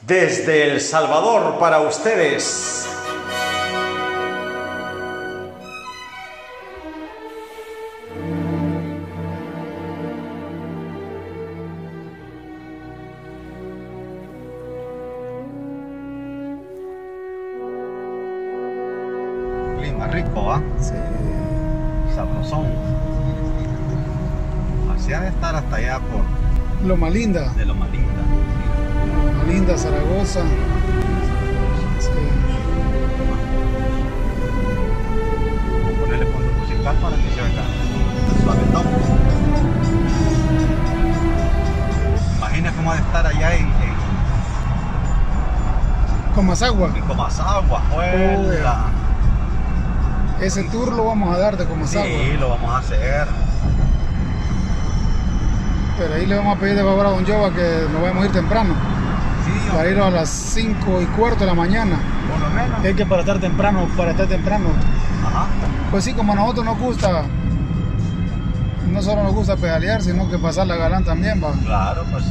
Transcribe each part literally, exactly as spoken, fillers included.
Desde El Salvador para ustedes. Clima rico, ¿ah? Sí. Sabrosón. Así ha de estar hasta allá por Loma Linda. de Loma Linda. Loma Linda, Zaragoza. Sí. Vamos a ponerle fondo musical para que se oiga suavetón. Imagina cómo ha de estar allá en, en, Comasagua. en Comasagua, Juela. Ese tour lo vamos a dar de Comasagua. Sí, lo vamos a hacer. Pero ahí le vamos a pedir de favor a Don Jova que nos vamos a ir temprano. Sí, Para ir a las cinco y cuarto de la mañana. por lo menos. Es que para estar temprano, para estar temprano. Ajá. Pues sí, como a nosotros nos gusta, no solo nos gusta pedalear, sino que pasar la galán también, va. Claro, pues sí.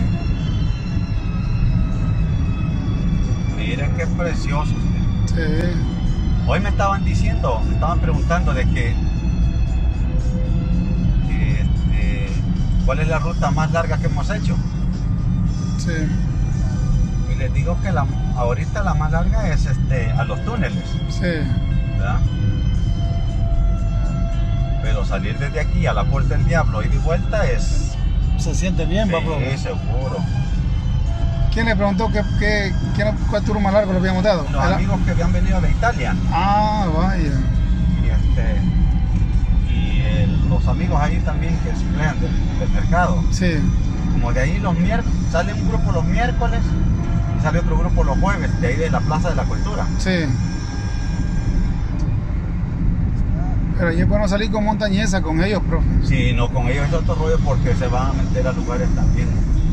Miren qué precioso usted. Sí. Hoy me estaban diciendo, me estaban preguntando de que, que, este, cuál es la ruta más larga que hemos hecho. Sí. Y les digo que la, ahorita la más larga es este, a los túneles, Sí. ¿verdad? Pero salir desde aquí a la Puerta del Diablo y de vuelta es... Se siente bien, va, bro. Sí, seguro. ¿Quién le preguntó qué, qué, qué, cuál tour más largo le habíamos dado? Los ¿Era? amigos que habían venido de Italia. Ah, vaya. Y, este, y el- los amigos ahí también que se emplean del, del mercado. Sí. Como de ahí los miércoles, sale un grupo los miércoles y sale otro grupo los jueves, de ahí de la Plaza de la Cultura. Sí. Pero ahí es bueno salir con montañesa con ellos, profe. Si no, con ellos es otro rollo porque se van a meter a lugares también.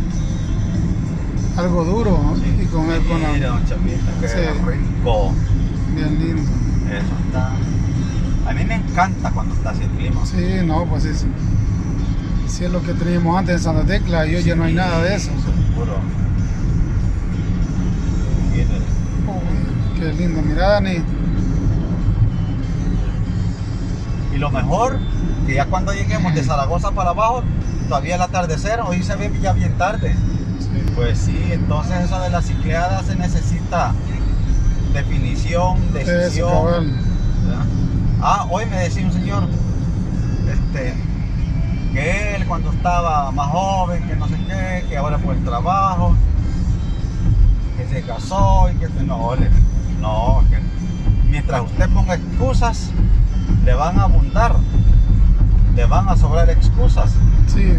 Algo duro, ¿no? Sí. Y con él, con la... Mira, don Chamita, qué Sí. rico. Bien lindo. Eso está. A mí me encanta cuando está así el clima. Sí, no, pues sí, sí. Sí es lo que teníamos antes en Santa Tecla y hoy ya no hay nada de eso. Seguro. Miren. Uy, qué lindo, mira, Dani. Y lo mejor, que ya cuando lleguemos de Zaragoza para abajo, todavía el atardecer, hoy se ve ya bien tarde. Sí. Pues sí, entonces eso de la cicleada se necesita definición, Eso, decisión. cabal. ¿Verdad? Ah, hoy me decía un señor, este, que él cuando estaba más joven, que no sé qué, que ahora por el trabajo, que se casó y que no, le- no, que mientras usted ponga excusas, le van a abundar, le van a sobrar excusas. Sí.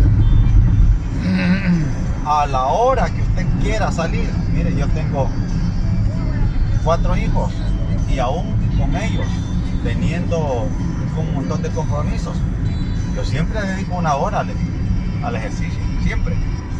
A la hora que usted quiera salir, mire, yo tengo cuatro hijos y aún con ellos, teniendo un montón de compromisos, yo siempre dedico una hora al, al ejercicio, siempre.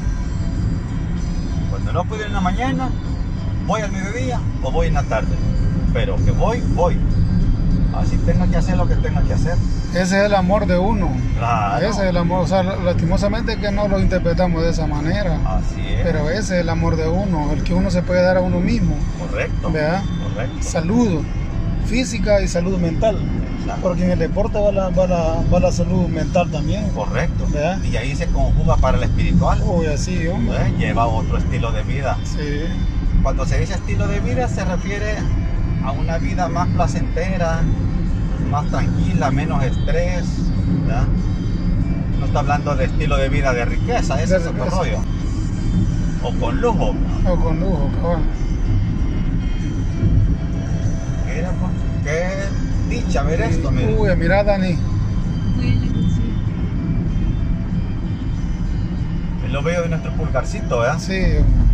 Cuando no puedo ir en la mañana, voy al mediodía o voy en la tarde, pero que voy, voy. Así tenga que hacer lo que tenga que hacer. Ese es el amor de uno. Claro. Ese es el amor. O sea, lastimosamente que no lo interpretamos de esa manera. Así es. Pero ese es el amor de uno, el que uno se puede dar a uno mismo. Correcto. ¿Verdad? Correcto. Salud física y salud mental. Exacto. Porque en el deporte va la, va la, va la salud mental también. Correcto. ¿Verdad? Y ahí se conjuga para el espiritual. Uy, así, hombre. ¿Eh? Lleva otro estilo de vida. Sí. Cuando se dice estilo de vida se refiere a una vida más placentera, más tranquila, menos estrés, ¿verdad? No está hablando de estilo de vida de riqueza, ese De es otro riqueza. rollo. O con lujo. O con lujo, cabrón. Mira, pues, qué dicha ver esto, mira. Uy, mira, Dani. Es lo veo de nuestro pulgarcito, ¿verdad? Sí.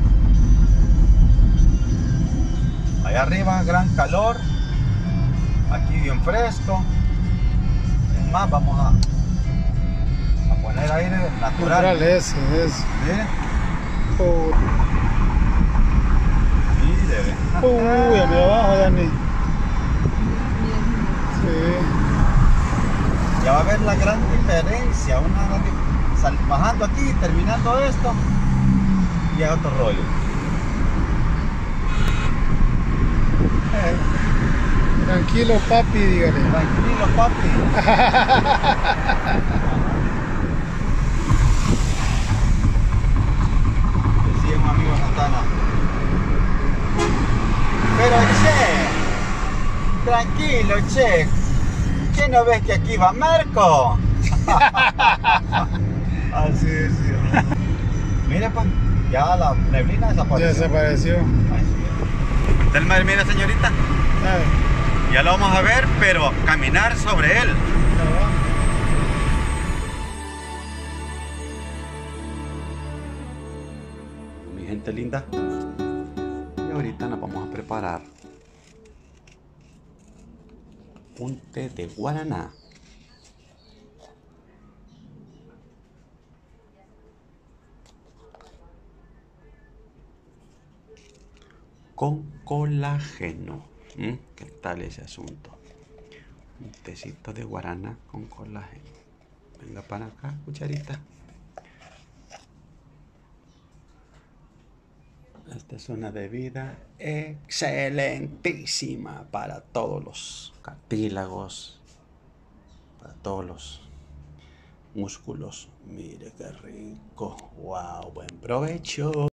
Allá arriba, gran calor. Aquí bien fresco. Es más, vamos a, a poner aire natural. Natural, ese, ese. Mire, Uy, mire, ve. uy, mira abajo, Dani. Sí. Ya va a ver la gran diferencia. Una gran di- sal- bajando aquí, terminando esto, y a otro rollo. Tranquilo, papi, dígale. Tranquilo, papi. Decía un amigo Santana. Pero che, tranquilo, che. ¿Qué no ves que aquí va Marco? Así es, sí. Mira, pues, ya la neblina desapareció. Ya desapareció. ¿Está el mar, mira, señorita? ¿Sabe? Ya lo vamos a ver, pero caminar sobre él. Mi gente linda, y ahorita nos vamos a preparar un té de guaraná con colágeno. ¿Mm? ¿Qué tal ese asunto? Un tecito de guaraná con colágeno. Venga para acá, cucharita. Esta es una bebida excelentísima para todos los cartílagos, para todos los músculos. Mire qué rico. Wow, buen provecho.